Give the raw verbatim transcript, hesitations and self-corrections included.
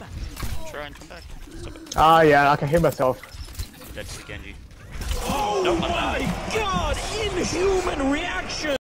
Try and come back. Stop it. Ah, uh, yeah, I can hear myself. That's the Genji. Oh Nope, my god! Inhuman reaction!